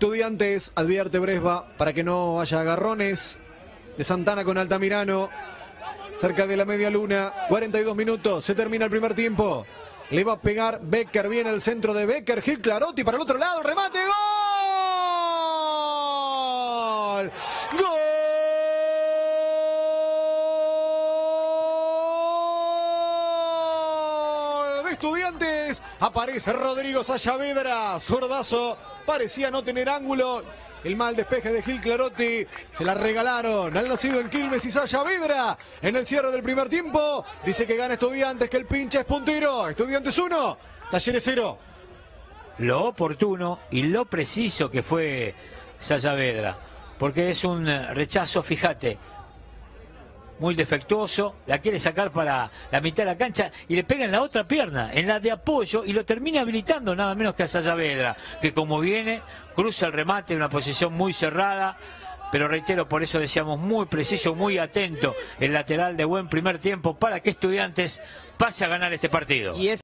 Estudiantes, advierte Bresba para que no haya agarrones de Santana con Altamirano. Cerca de la media luna, 42 minutos, se termina el primer tiempo. Le va a pegar Becker, viene el centro de Becker, Gil Clarotti para el otro lado, remate, ¡gol! ¡Gol! De Estudiantes, aparece Rodrigo Sayavedra, zurdazo, parecía no tener ángulo. El mal despeje de Gil Clarotti, se la regalaron al nacido en Quilmes y Sayavedra en el cierre del primer tiempo. Dice que gana Estudiantes, que el pinche es puntero. Estudiantes 1, Talleres 0. Lo oportuno y lo preciso que fue Sayavedra, porque es un rechazo, fíjate, muy defectuoso, la quiere sacar para la mitad de la cancha y le pega en la otra pierna, en la de apoyo, y lo termina habilitando nada menos que a Sayavedra, que como viene, cruza el remate en una posición muy cerrada, pero reitero, por eso decíamos muy preciso, muy atento el lateral de buen primer tiempo para que Estudiantes pase a ganar este partido.